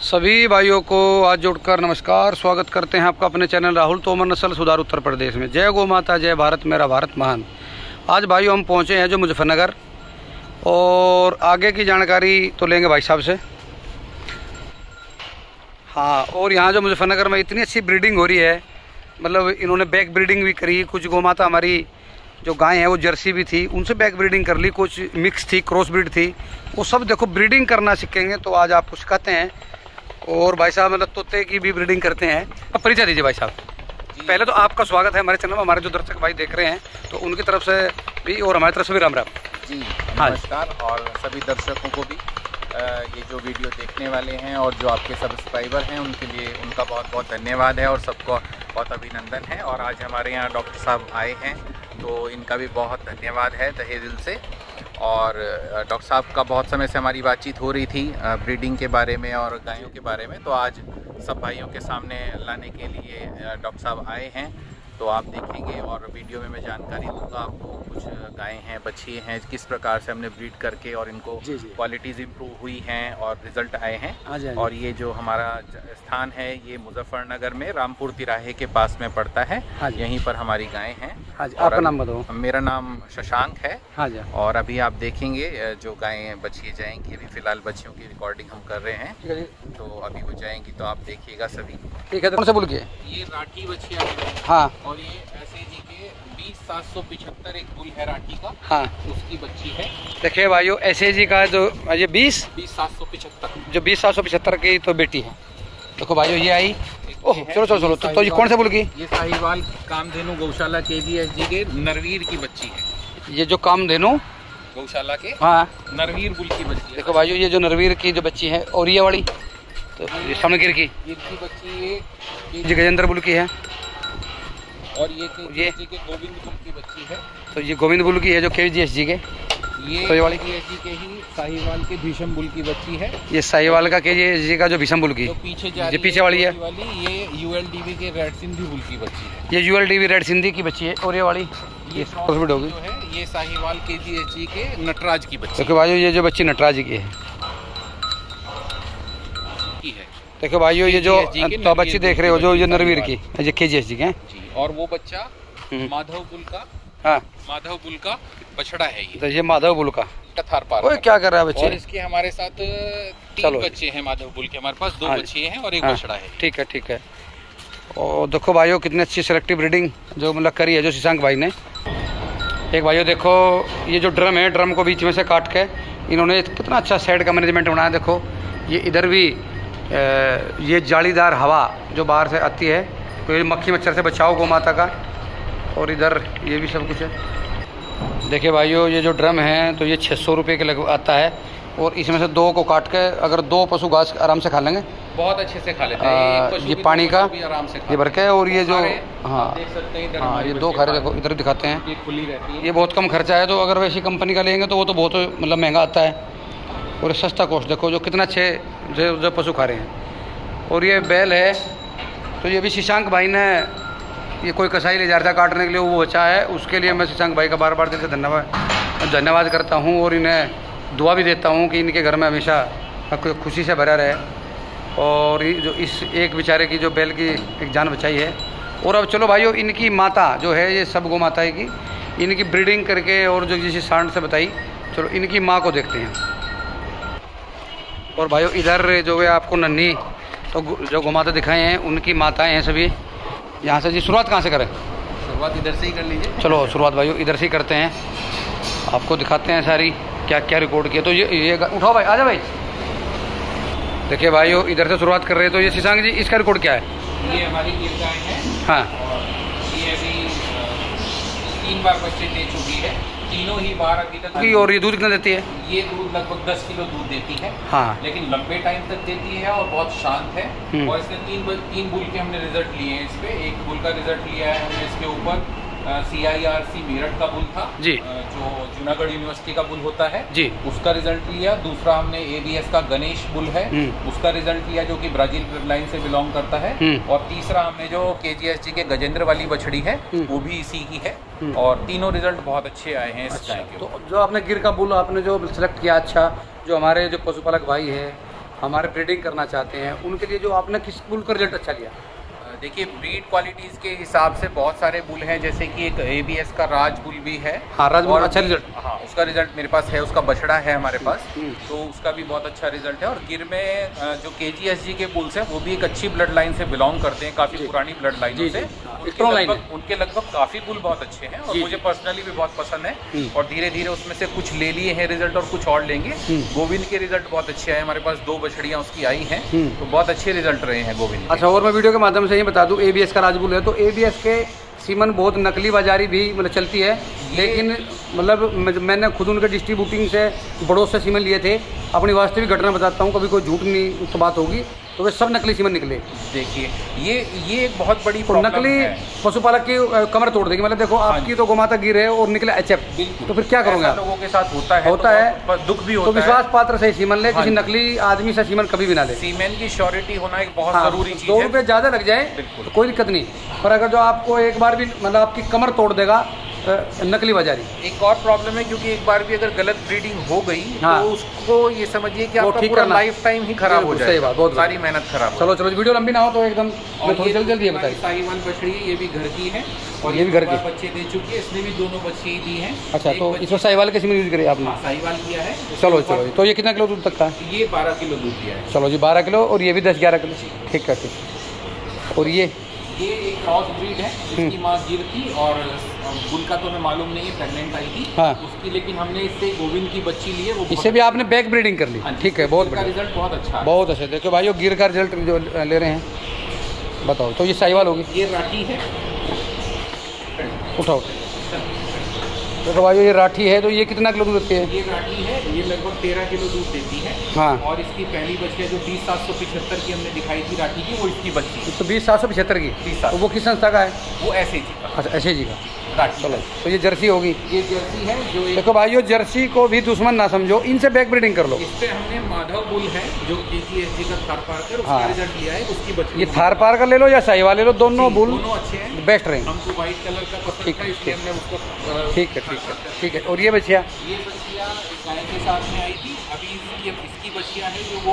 सभी भाइयों को आज जुड़कर नमस्कार। स्वागत करते हैं आपका अपने चैनल राहुल तोमर नस्ल सुधार उत्तर प्रदेश में। जय गौ माता, जय भारत, मेरा भारत महान। आज भाइयों हम पहुंचे हैं जो मुजफ्फरनगर, और आगे की जानकारी तो लेंगे भाई साहब से। हाँ, और यहाँ जो मुजफ्फरनगर में इतनी अच्छी ब्रीडिंग हो रही है, मतलब इन्होंने बैक ब्रीडिंग भी करी। कुछ गौ माता हमारी जो गाय है वो जर्सी भी थी, उनसे बैक ब्रीडिंग कर ली। कुछ मिक्स थी, क्रॉस ब्रीड थी, वो सब देखो ब्रीडिंग करना सीखेंगे। तो आज आपको सिखाते हैं। और भाई साहब मतलब तोते की भी ब्रीडिंग करते हैं। अब परिचय दीजिए भाई साहब। पहले तो आपका स्वागत है हमारे चैनल में। हमारे जो दर्शक भाई देख रहे हैं तो उनकी तरफ से भी और हमारी तरफ से भी राम राम जी, नमस्कार। और सभी दर्शकों को भी ये जो वीडियो देखने वाले हैं और जो आपके सब्सक्राइबर हैं उनके लिए उनका बहुत बहुत धन्यवाद है और सबको बहुत अभिनंदन है। और आज हमारे यहाँ डॉक्टर साहब आए हैं तो इनका भी बहुत धन्यवाद है तहे दिल से। और डॉक्टर साहब का बहुत समय से हमारी बातचीत हो रही थी ब्रीडिंग के बारे में और गायों के बारे में, तो आज सब भाइयों के सामने लाने के लिए डॉक्टर साहब आए हैं। तो आप देखेंगे और वीडियो में मैं जानकारी दूंगा आपको। कुछ गायें हैं, बच्चियाँ हैं, किस प्रकार से हमने ब्रीड करके और इनको क्वालिटीज़ इम्प्रूव हुई हैं और रिज़ल्ट आए हैं। और ये जो हमारा स्थान है ये मुजफ्फरनगर में रामपुर तिराहे के पास में पड़ता है। यहीं पर हमारी गायें हैं। आपका नाम बताओ। मेरा नाम शशांक है। और अभी आप देखेंगे जो गायें बच्चियाँ जाएंगी, अभी फ़िलहाल बच्चियों की रिकॉर्डिंग हम कर रहे हैं, तो अभी वो जाएंगी तो आप देखिएगा सभी। ठीक है, कौन से बोल के ये राठी बच्चियाँ हैं। हाँ, और ये ऐसे जी के 20,775 एक बुल है राठी का। हाँ, उसकी बच्ची है। देखिए भाइयों, ऐसे जी का जो ये 20,775 जो 20,775 की तो बेटी है। देखो भाइयों ये आई। ओह, चलो चलो चलो। तो ये कौन से बुल की? ये साहिवाल कामधेनु गौशाला KGSG के नरवीर की बच्ची है। ये जो कामधेनु गौशाला के हाँ नरवीर बुल की बच्ची है। देखो भाइयों ये जो नरवीर की जो बच्ची है, और ये वाली तो ये सामने गिर की बच्ची ये गजेंद्र बुल की है। और ये KGSG के गोविंद बुल की बच्ची है। तो ये गोविंद बुल की है जो KGSG के। ये तो ये वाली KGSG के ही साहिवाल के भीषम बुल की बच्ची है। ये साहिवाल का KGSG का जो भीषम बुल की, जो पीछे जा ये पीछे वाली है। ये ULDV के रेड सिंधी बुल की बच्ची है। ये ULDV रेड सिंधी की बच्ची है। और ये वाली ये क्रॉसब्रीड होगी जो है ये साहिवाल KGSG के नटराज की बच्ची। देखो भाइयों ये जो बच्ची नटराज की है। देखो भाइयों ये जो तो बच्ची देख रहे हो जो ये नरवीर की ये KGSG के हैं। और वो बच्चा माधव बुल का, हाँ माधव बुल का बछड़ा है ये। तो ये माधव बुल का कथार पार। ओए क्या कर रहा है बच्चे? और इसके हमारे साथ 3 बच्चे हैं माधव बुल के। हमारे पास 2 बच्चे हैं और एक बछड़ा है। ठीक है, ठीक है। और देखो भाइयों कितनी अच्छी सेलेक्टिव ब्रीडिंग जो मतलब करी है जो शशांक भाई ने। एक भाइयों देखो ये जो ड्रम है, ड्रम को बीच में से काट के इन्होंने कितना अच्छा साइड का मैनेजमेंट बनाया। देखो ये इधर भी ये जालीदार हवा जो बाहर से आती है तो ये मक्खी मच्छर से बचाओ गौ माता का। और इधर ये भी सब कुछ है। देखिए भाइयों ये जो ड्रम है तो ये 600 रुपये के लग आता है। और इसमें से 2 को काट के अगर 2 पशु घास आराम से खा लेंगे, बहुत अच्छे से खा लेते हैं। ये पानी का आराम से ये भर के। और ये जो हाँ देख सकते हैं हाँ ये 2 खा रहे, देखो इधर दिखाते हैं। ये खुली रहती है। ये बहुत कम खर्चा है। तो अगर वैसी कंपनी का लेंगे तो वो तो बहुत मतलब महंगा आता है। और सस्ता कॉस्ट देखो जो कितना अच्छे जो पशु खा रहे हैं। और ये बैल है तो ये भी शशांक भाई ने ये कोई कसाई ले जा रहा था काटने के लिए, वो बचा है। उसके लिए मैं शशांक भाई का बार बार दिल से धन्यवाद करता हूँ। और इन्हें दुआ भी देता हूँ कि इनके घर में हमेशा खुशी से भरा रहे। और जो इस एक बेचारे की जो बैल की एक जान बचाई है। और अब चलो भाइयों इनकी माता जो है ये सब गौ माता की इनकी ब्रीडिंग करके और जो जिसे सांड से बताई, चलो इनकी माँ को देखते हैं। और भाइयों इधर जो है आपको नन्ही तो जो गौ माता दिखाए हैं उनकी माताएं हैं सभी। यहाँ से जी शुरुआत कहाँ से करें? शुरुआत इधर से ही कर लीजिए। चलो शुरुआत भाइयों इधर से ही करते हैं। आपको दिखाते हैं सारी क्या क्या रिकॉर्ड किया। तो ये उठाओ भाई, आजा भाई। देखिए भाइयों इधर से शुरुआत कर रहे हैं। तो ये शशांक जी इसका रिकॉर्ड क्या है? ये हमारी गिर गाय है। हाँ, और ये अभी 3 बार बच्चे दे चुकी है। तीनों ही बार अभी तक। और ये दूध कितना देती है? ये दूध लगभग 10 किलो दूध देती है। हाँ, लेकिन लंबे टाइम तक देती है और बहुत शांत है। और इसके 3 बुल के हमने रिजल्ट लिए हैं। इस पे एक बुल का रिजल्ट लिया है हमने इसके ऊपर CIRC मेरठ का बुल था जी, जो जूनागढ़ यूनिवर्सिटी का बुल होता है जी, उसका रिजल्ट लिया। दूसरा हमने ABS का गणेश बुल है उसका रिजल्ट लिया जो कि ब्राजील लाइन से बिलोंग करता है। और तीसरा हमने जो KGSG के गजेंद्र वाली बछड़ी है वो भी इसी की है। और तीनों रिजल्ट बहुत अच्छे आए हैं इस गाय के। तो जो आपने गिर का बुल आपने जो सिलेक्ट किया, अच्छा जो हमारे जो पशुपालक भाई है हमारे ब्रीडिंग करना चाहते हैं उनके लिए जो आपने किस बुल का रिजल्ट अच्छा लिया? देखिए ब्रीड क्वालिटीज़ के हिसाब से बहुत सारे बुल हैं, जैसे कि एक ABS का राज बुल भी है। हाँ, राज बुल अच्छा रिजल्ट। हाँ, उसका रिजल्ट मेरे पास है, उसका बछड़ा है हमारे पास, तो उसका भी बहुत अच्छा रिजल्ट है। और गिर में जो KGSG के बुल्स हैं वो भी एक अच्छी ब्लड लाइन से बिलोंग करते हैं, काफ़ी पुरानी ब्लड लाइन से। उनके लगभग काफ़ी बुल बहुत अच्छे हैं और मुझे पर्सनली भी बहुत पसंद है। और धीरे धीरे उसमें से कुछ ले लिए हैं रिजल्ट और कुछ और लेंगे। गोविंद के रिजल्ट बहुत अच्छे आए, हमारे पास 2 बछड़ियाँ उसकी आई हैं, तो बहुत अच्छे रिजल्ट रहे हैं गोविंद। अच्छा, और मैं वीडियो के माध्यम से ये बता दूं, ABS का राजबुल है तो ABS के सीमन बहुत नकली बाजारी भी मतलब चलती है, लेकिन मतलब मैंने खुद उनके डिस्ट्रीब्यूटिंग से बड़ों से सीमन लिए थे। अपनी वास्तविक घटना बताता हूँ, कभी कोई झूठ नहीं तो बात होगी, तो वे सब नकली सीमन निकले। देखिए ये एक बहुत बड़ी प्रॉब्लम नकली है। पशुपालक की कमर तोड़ देगी। मतलब देखो आपकी तो गोमाता गिर है और निकले HF, तो फिर क्या करोगे? लोगों के साथ होता है तो दुख भी होता है। तो विश्वास पात्र से सीमन ले, किसी नकली आदमी से सीमन कभी भी ना ले। सीमेन की श्योरिटी होना एक बहुत जरूरी चीज है। 2 रुपये ज़्यादा लग जाए तो कोई दिक्कत नहीं, पर अगर जो आपको एक बार भी मतलब आपकी कमर तोड़ देगा नकली बाजारी। एक और प्रॉब्लम है, क्योंकि एक बार भी अगर गलत ब्रीडिंग हो गई तो उसको ये समझिए कि आपका पूरा लाइफ टाइम ही खराब हो जाएगा। सही बात, बहुत सारी मेहनत खराब। चलो वीडियो लंबी ना हो तो एकदम थोड़ी जल्दी ये बताइए। साहिवाल बछड़ी है, ये भी घर की है और ये भी घर की बच्चे दे चुकी है, इसने भी 2 बच्चे दी हैं। अच्छा, तो इसमें साहिवाल के सीमन यूज करे आपने? साहिवाल किया है। चलो तो ये कितना किलो दूध तक का? ये 12 किलो दूध दिया है। चलो जी 12 किलो, और ये भी 10-11 किलो। ठीक है, ठीक। और ये एक क्रॉस ब्रीड है, इसकी माँ गिर थी और बुल का तो हमें मालूम नहीं है, प्रेग्नेंट आई थी उसकी, लेकिन हमने इससे गोविंद की बच्ची ली है। वो इससे भी आपने बैक ब्रीडिंग कर ली? ठीक है, बहुत बढ़िया, रिजल्ट बहुत अच्छा है। बहुत अच्छा। देखो भाई गिर का रिजल्ट जो ले रहे हैं, बताओ। तो ये साहिवाल होगी? ये राठी है। उठाओ। देखो भाई ये राठी है, तो ये कितना किलो दूध देती है? ये राठी है, ये लगभग 13 किलो दूध देती है। हाँ, और इसकी पहली बच्ची जो 20,775 की हमने दिखाई थी राठी की, वो इसकी बच्ची। तो 20,775 की? 20,700। वो किस संस्था का है? वो SAG का। अच्छा, SAG का। चलो, तो ये जर्सी होगी? ये जर्सी है। जो देखो भाई ये जर्सी को भी दुश्मन ना समझो, इनसे बैक ब्रीडिंग कर लो। इस पे हमने माधव बुल है जो KGSG का थार पारकर, उसका रिजल्ट लिया है, उसकी बच्ची। ये थार पारकर ले लो या साहिवाल ले लो, दोनों बुल अच्छे हैं, बेस्ट रहेंगे। हमको व्हाइट कलर का पसंद था, इसलिए हमने उसको। ठीक है, ठीक है, ठीक है। और ये बच्चियाँ? ये बच्चियाँ गाय के साथ में आई थी। अभी इसकी बच्चियाँ है जो वो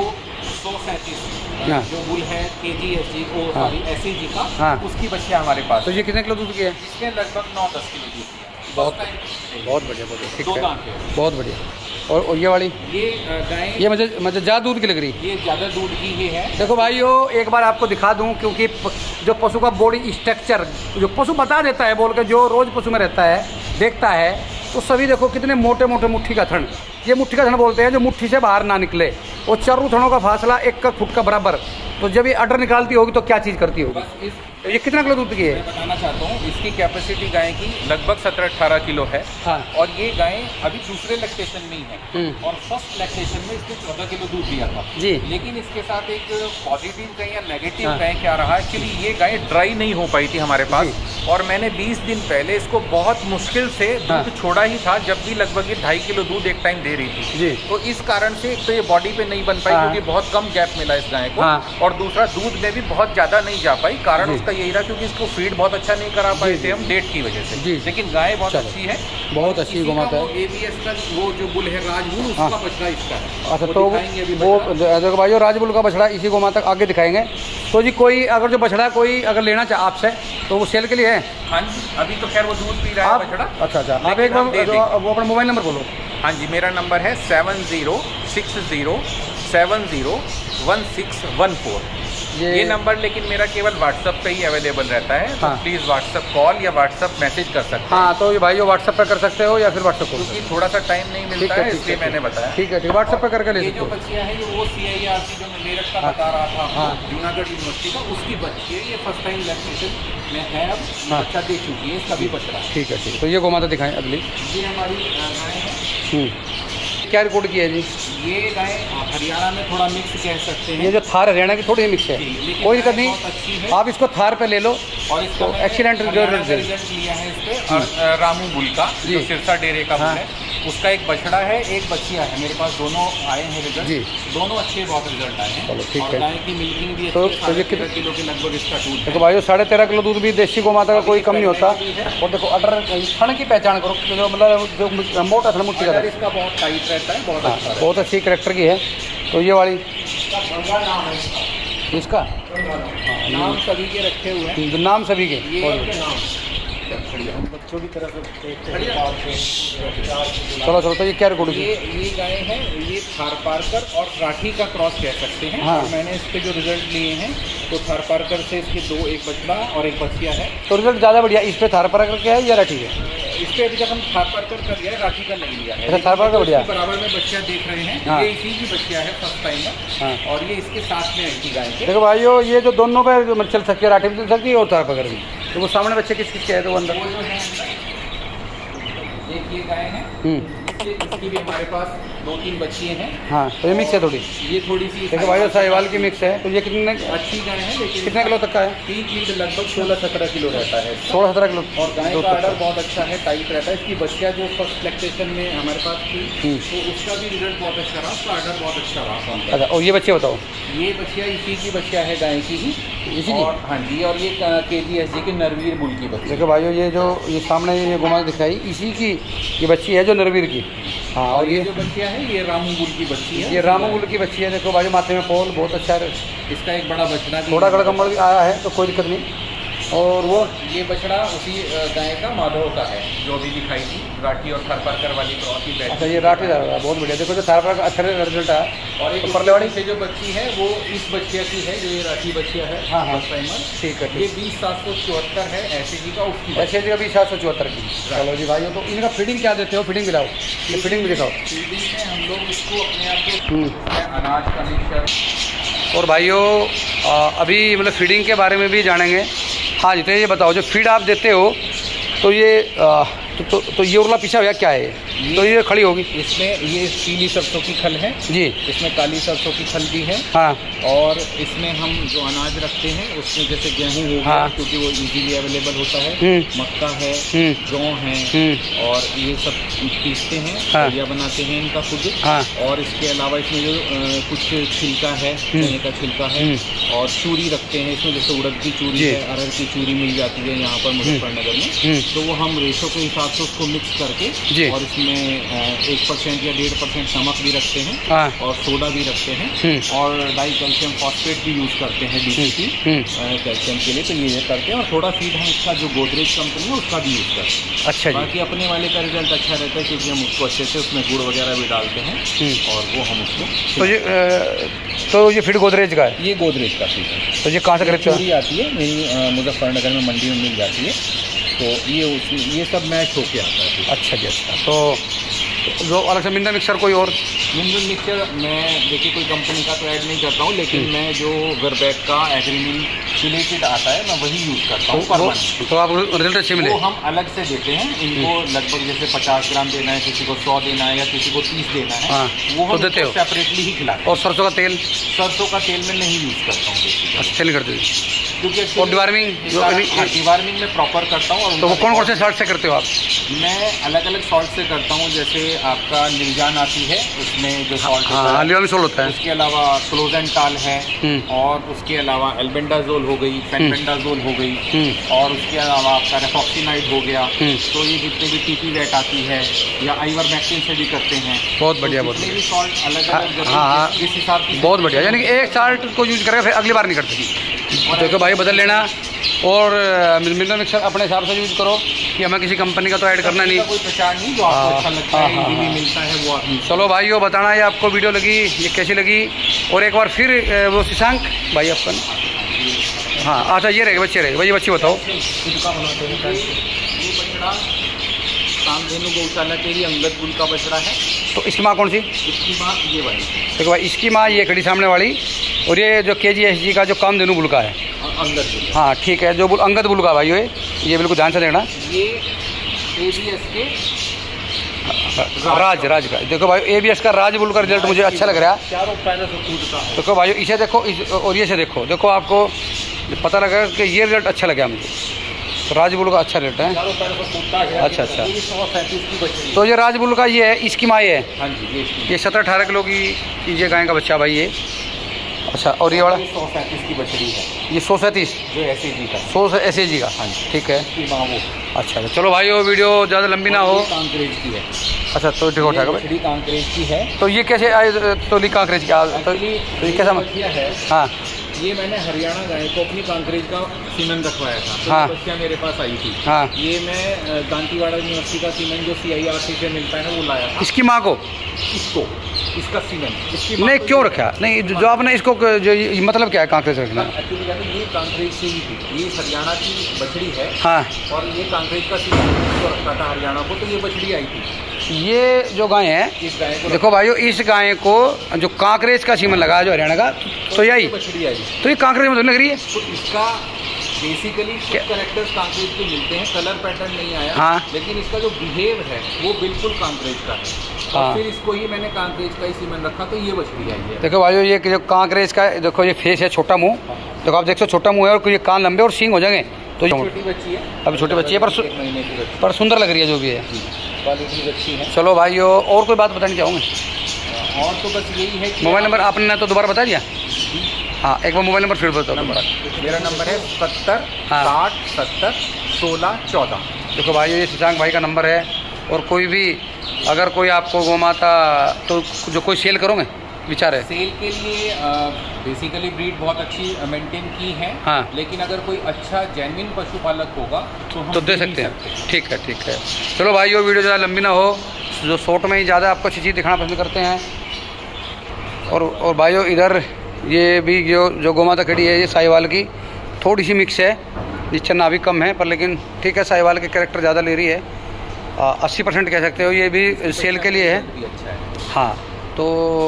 137 जो बुल है KGSG को SAG का, उसकी बच्चियाँ हमारे पास। तो ये कितने किलो दूध की है? इसमें लगभग 9-10 किलो दूध है। बहुत बढ़िया, ठीक है, बहुत बढ़िया। और ये वाली? ये गाय ये मुझे ज़्यादा दूध की लग रही है। ये ज़्यादा दूध की ही है। देखो भाई यो एक बार आपको दिखा दूं, क्योंकि जो पशु का बॉडी स्ट्रक्चर जो पशु बता देता है बोल के, जो रोज़ पशु में रहता है देखता है, तो सभी देखो कितने मोटे मोटे मुट्ठी का थन। ये मुट्ठी का थन बोलते हैं जो मुट्ठी से बाहर ना निकले। और चारों थनों का फासला 1 फुट का बराबर। तो जब ये अडर निकालती होगी तो क्या चीज़ करती होगी? तो ये कितना किलो दूध की है? मैं बताना चाहता हूँ, इसकी कैपेसिटी गाय की लगभग 17-18 किलो है। हाँ। और ये गाय अभी दूसरे लैक्टेशन में ही है और फर्स्ट लैक्टेशन में इसने 14 किलो दूध दिया था जी। लेकिन इसके साथ एक पॉजिटिव कहें या नेगेटिव कहें क्या रहा, एक्चुअली ये गाय ड्राई नहीं हो पाई थी हमारे पास। और मैंने 20 दिन पहले इसको बहुत मुश्किल से दूध छोड़ा ही था, जब भी लगभग ये 2.5 किलो दूध एक टाइम दे रही थी। तो इस कारण से एक तो ये बॉडी पे नहीं बन पाई, क्योंकि बहुत कम गैप मिला इस गाय को। और दूसरा दूध में भी बहुत ज़्यादा नहीं जा पाई। कारण उसका यही रहा क्योंकि इसको फीड बहुत अच्छा नहीं करा पाए थे हम डेट की वजह से। लेकिन गाय बहुत अच्छी है, बहुत अच्छी गोमाता है। ABS का वो जो बुल है राजबुल, उसका बछड़ा इसका है। अच्छा, तो वो देखो भाई राजबुल का बछड़ा इसी गोमाता आगे दिखाएंगे। तो जी कोई अगर जो बछड़ा कोई अगर लेना चाहे आपसे तो वो सेल के लिए है? हाँ जी, अभी तो खैर वो दूध पी रहा है बछड़ा। अच्छा, आप एक बार वो अपना मोबाइल नंबर बोलो। हाँ जी, मेरा नंबर है 7060701614। ये नंबर लेकिन मेरा केवल व्हाट्सएप पे ही अवेलेबल रहता है। तो प्लीज़ व्हाट्सएप कॉल या व्हाट्सएप मैसेज कर सकते हैं। हाँ, तो ये भाई व्हाट्सएप पे कर सकते हो या फिर व्हाट्सएप कॉल, क्योंकि थोड़ा सा टाइम नहीं मिलता है, इसलिए मैंने बताया। ठीक है, व्हाट्सएप पे करके ले सकते हो। ये जो बच्चियाँ हैं ये वो CIRC जो मैं मेरठ का बता रहा था, जूनागढ़ यूनिवर्सिटी का, उसकी बच्ची है। ये फर्स्ट टाइम लैक्टेशन में है, अब बच्चा दे चुकी है, इसका भी बछड़ा। ठीक है, ठीक है। तो ये गोमाता दिखाएं अगली। ये हमारी गाय है। क्या रिकॉर्ड किया है जी? ये गाय हरियाणा में थोड़ा मिक्स कह सकते हैं। ये जो थार हरियाणा की थोड़ी मिक्स है, कोई दिक्कत नहीं, आप इसको थार पे ले लो। और इसको एक्सीलेंट रिजल्ट लिया है इस पे। और रामू बुल का जो सिरसा डेरे का बुल है, उसका एक बछड़ा है, एक बच्चियाँ है मेरे पास, दोनों आए हैं रिजल्ट। दोनों अच्छे बहुत रिजल्ट आए हैं। चलो ठीक है। गाय की मिल्किंग भी तो ये कितने किलो के लगभग इसका दूध है। देखो भाई 13.5 किलो दूध भी देसी गोमाता का कोई कम नहीं होता। और देखो अडर थन की पहचान करो, जो मतलब जो मोटा थन मुट्ठी का इसका बहुत टाइट रहता है, बहुत अच्छा, बहुत अच्छी करेक्टर की है। तो ये वाली इसका नाम सभी के रखे हुए हैं, नाम सभी के। बच्चों की तरफ चलो चलो, तो ये क्या रिकॉर्ड? ये गाय है, ये थारपारकर और राठी का क्रॉस कह सकते हैं। हाँ। और मैंने इसके जो रिजल्ट लिए हैं तो थारपारकर से इसके 2, एक बछड़ा और एक बच्चिया है। तो रिजल्ट ज़्यादा बढ़िया इस पे थारपारकर क्या है या राठी है? इस पे अभी तक हम थारपारकर कर लिया है, राठी का नहीं लिया है। अच्छा, थारपारकर बढ़िया। बराबर में बच्चिया देख रहे हैं। हाँ। ये इसी की बच्चिया है फर्स्ट टाइम में। हाँ। और ये इसके साथ में आई गाय के। देखो भाइयों, ये जो दोनों पे चल सकती है, राठी भी चल सकती है और थारपारकर भी। तो वो सामने बच्चे किस किस के है? तो अंदर वो जो है एक ये गाय है, इसकी भी हमारे पास 2-3 बच्चियाँ हैं। हाँ, तो ये मिक्स है थोड़ी। ये थोड़ी सी देखो भाइयों, साहिवाल की मिक्स है। तो ये कितने अच्छी गाय है, लेकिन कितने किलो तक का है? 3 लीटर लगभग 16-17 किलो रहता है। 16-17 किलो। और गाय का आर्डर बहुत अच्छा है, टाइट रहता है। इसकी बच्चियाँ जो फर्स्ट लैक्टेशन में हमारे पास थी तो उसका भी रिजल्ट बहुत अच्छा रहा, उसका आर्डर बहुत अच्छा रहा। अच्छा, और ये बच्चे बताओ? ये बच्चियाँ इसी की बच्चियाँ है, गाय की ही इसी की? और हाँ जी, और ये KGSG के नरवीर बुल की बच्ची। देखो भाइयों, ये जो ये सामने ये घुमा दिखाई, इसी की ये बच्ची है जो नरवीर की। हाँ, और ये जो बच्चियाँ है ये रामू बुल की बच्ची है। ये रामू बुल की बच्ची है। देखो भाई, माथे में पोल बहुत अच्छा है। इसका एक बड़ा बछड़ा भी, थोड़ा गड़कम्बल भी आया है, तो कोई दिक्कत नहीं। और वो ये बछड़ा उसी गाय का माधव का है जो अभी दिखाई थी, राठी और थारपारकर वाली क्रॉस की बैठ। अच्छा, ये राठी जा रहा है, बहुत बढ़िया। देखो जो थारपारकर अच्छा रिजल्ट है। और एक परले वाली से जो बच्ची है वो इस बच्चिया की है, जो ये राठी बच्चिया है। हाँ हाँ, फर्स्ट टाइमर। ठीक है। ये 20,774 है SAG का, उसकी SAG का 20,774 की। चलो जी भाइयों, तो इनका फीडिंग क्या देते हो? फीडिंग दिलाओ, ये फीडिंग भी दिखाओ। फीडिंग में हम लोग इसको अपने आप को अनाज का मिक्सचर। और भाइयों, अभी मतलब फीडिंग के बारे में भी जानेंगे। हाँ जी, तो ये बताओ, जो फीड आप देते हो तो ये तो ये उरला पीछा हुआ क्या है? तो ये खड़ी होगी। इसमें ये पीली सरसों की खल है जी, इसमें काली सरसों की खल भी है। हाँ। और इसमें हम जो अनाज रखते हैं उसमें जैसे गेहूं हो गया, हाँ, क्योंकि वो इजीली अवेलेबल होता है। मक्का है, जौ है, और ये सब पीसते हैं, हाँ, दलिया बनाते हैं इनका खुद। हाँ। और इसके अलावा इसमें जो कुछ छिलका है, चने का छिलका है, और चूरी रखते हैं इसमें, जैसे उड़द की चूरी है, अरहर की चूरी मिल जाती है यहाँ पर मुजफ्फरनगर में। तो वो हम रेशो के हिसाब से उसको मिक्स करके और इसमें 1% या 1.5% नमक भी रखते हैं, हाँ, और सोडा भी रखते हैं, और डाई कैल्शियम फॉस्फेट भी यूज़ करते हैं DCP कैल्शियम के लिए। तो ये करते हैं, और थोड़ा फीड हम इसका जो गोदरेज कंपनी है उसका भी यूज़ करते हैं। अच्छा जी। बाकी अपने वाले का रिजल्ट अच्छा रहता है, क्योंकि हम उसको अच्छे से उसमें गुड़ वगैरह भी डालते हैं, और वो हम उसको तो ये फीड गोदरेज का है? ये गोदरेज का फीड है। तो ये कहाँ से खरीदते हो? आती है मेरी मुजफ्फरनगर में मंडी में मिल जाती है। तो ये सब मैच होके आता है। अच्छा जी, अच्छा। तो जो अलग से मिनरल मिक्सर कोई और? मिनरल मिक्सचर मैं देखिए कोई कंपनी का तो ऐड नहीं करता हूँ, लेकिन मैं जो वर्बैक का एग्रीमिन सिलेटेड आता है मैं वही यूज़ करता हूँ। तो आप रिजल्ट अच्छे मिले? वो हम अलग से देते हैं इनको, लगभग जैसे 50 ग्राम देना है, किसी को 100 देना है, या किसी को 30 देना है। हाँ, वो हम तो देते हो सेपरेटली ही खिलाते हैं। और सरसों का तेल? सरसों का तेल में नहीं यूज़ करता हूँ। अच्छा, नहीं करते? क्योंकि और डिवार्मिंग? डिवार्मिंग में प्रॉपर करता हूँ। तो वो कौन कौन से सॉल्ट से करते हो आप? मैं अलग अलग सॉल्ट से करता हूँ, जैसे आपका निलजान आती है, उसमें जो सॉल्ट होता है। उसके अलावा क्लोजेंटाल है, और उसके अलावा एल्बेंडाजोल हो गई, फेनबेंडाजोल हो गई, और उसके अलावा आपका रेफॉक्सिनाइड हो गया। तो ये जितने भी TP वेट आती है, या आइवरमेक्टिन से भी करते हैं। बहुत बढ़िया, बहुत बहुत बढ़िया। सॉल्ट अलग अलग हाँ, जिस हिसाब से बहुत बढ़िया। यानी कि एक सॉल्ट को यूज करेगा, फिर अगली बार नहीं करते। देखो भाई, बदल लेना, और मिनरल मिक्सर अपने हिसाब से यूज करो, कि हमें किसी कंपनी का तो ऐड करना नहीं। कोई प्रचार नहीं, जो आपको अच्छा लगता है, इजीली मिलता है वो आप। चलो भाइयों, बताना है आपको वीडियो लगी, ये कैसी लगी। और एक बार फिर वो शशांक भाई अपन, हाँ अच्छा, ये रहेगा बच्चे रहेगा भाई, ये बच्चे बताओ। ये बछड़ा कामधेनु गौशाला के लिए अंगद गुल का बछड़ा है। तो इसकी माँ कौन सी? इसकी माँ ये वाली। देखो भाई, इसकी माँ ये खड़ी सामने वाली, और ये जो KGSG का जो कामधेनु बुल का है, अंगद बुल। हाँ ठीक है, जो अंगद बुल का भाई ये बिल्कुल ध्यान से देखना। ये ABS के राज का। देखो भाई, ABS का राज बुल का रिजल्ट मुझे अच्छा लग रहा है। चारों पैरों से कूदता है। देखो भाई, इसे देखो, और ये से देखो, देखो आपको पता लगा कि ये रिजल्ट अच्छा लगा मुझे। तो राज बुल का अच्छा रिजल्ट है। चारों पैरों से कूदता है। अच्छा अच्छा। ये 137 की बच्ची। तो ये राज बुल का ये है, इसकी माँ ये है। हाँ जी, ये 17-18 किलो की ये गाय का बच्चा भाई, ये अच्छा, और ये वाला 137 की बछड़ी है, ये 137 जो SAG का 100 का। हाँ जी, ठीक है। वो अच्छा, चलो भाई वो वीडियो ज़्यादा लंबी ना हो। कांकरेज की है। अच्छा, तो ठीक उठा बछड़ी कांकरेज की है। तो ये कैसे आए तोली कांकरेज का? तो ये कैसा है? हाँ, ये मैंने हरियाणा गाय को अपनी कांकरेज का सीमेन रखवाया था, तो हाँ, बच्चियाँ मेरे पास आई थी। हाँ, ये मैं दांतीवाड़ा यूनिवर्सिटी का सीमेन जो CIRC से मिलता है ना, वो लाया था। इसकी माँ को, इसका सीमेन नहीं क्यों रखा? नहीं, जो आपने इसको जो मतलब क्या है कांकरेज रखना? एक्चुअली क्या है, ये कांकरेज से ही थी, ये हरियाणा की बछड़ी है। हाँ, और ये कांकरेज का सीमेन रखा था हरियाणा को, तो ये बछड़ी आई थी। ये जो गाय है, इस गाय को देखो भाइयों, इस गाय को जो कांकरेज का सीमन लगा है जो हरियाणा का, तो यही बछड़ी आई। तो ये कांकरेज में तो लग रही है। तो इसका बेसिकली कैरेक्टर्स कांकरेज के मिलते हैं, कलर पैटर्न नहीं आया। हाँ, लेकिन इसका जो बिहेव है वो बिल्कुल कांकरेज का है। हाँ, और फिर इसको ही मैंने कांकरेज का ही सीमेन रखा, तो ये बछड़ी आई है। देखो भाइयों, ये जो कांकरेज का, देखो ये फेस है, छोटा मुंह, देखो आप देखो छोटा मुंह है, और ये कान लंबे और सींग हो जाएंगे। तो छोटी बच्ची है, अभी छोटी बच्ची है, 1 महीने की बच्ची, पर सुंदर लग रही है जो भी है, क्वालिटी अच्छी है। चलो भाइयों, और कोई बात बतानी चाहूँगे? और तो बस यही है कि मोबाइल नंबर आपने तो दोबारा बता दिया। हाँ, एक बार मोबाइल नंबर फिर बताओ। मेरा नंबर है 70 हाँ, 60 70 16 14। देखो भाई, ये शशांक भाई का नंबर है। और कोई भी अगर कोई आपको गोमाता तो जो कोई सेल करोगे विचार है? सेल के लिए बेसिकली ब्रीड बहुत अच्छी मेंटेन की है। हाँ, लेकिन अगर कोई अच्छा जेन्युइन पशुपालक होगा तो हम दे सकते हैं। ठीक है, ठीक है। चलो भाई, वो वीडियो ज़्यादा लंबी ना हो, जो शॉर्ट में ही ज़्यादा आपको अच्छी चीज़ दिखाना पसंद करते हैं। और भाइयों, इधर ये भी जो गोमाता खड़ी है, ये साहिवाल की थोड़ी सी मिक्स है, जिसका नाभि कम है, पर लेकिन ठीक है, साहिवाल के कैरेक्टर ज़्यादा ले रही है। 80% कह सकते हो, ये भी सेल के लिए है। अच्छा है। हाँ, तो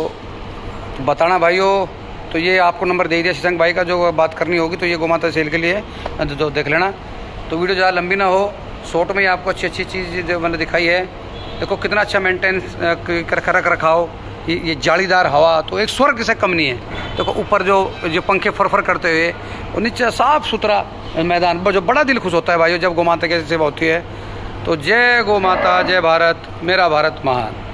बताना भाइयों। तो ये आपको नंबर दे दिया शशांक भाई का, जो बात करनी होगी तो ये गोमाता सेल के लिए है, तो देख लेना। तो वीडियो ज़्यादा लंबी ना हो, शॉर्ट में ही आपको अच्छी अच्छी चीज़ जो मैंने दिखाई है। देखो कितना अच्छा मेंटेनेंस कर रखाओ, ये जालीदार हवा, तो एक स्वर्ग से कम नहीं है। देखो ऊपर जो पंखे फरफर करते हुए, और नीचे साफ़ सुथरा मैदान, जो बड़ा दिल खुश होता है भाइयों जब गोमाता की सेवा होती है। तो जय गोमाता, जय भारत, मेरा भारत महान।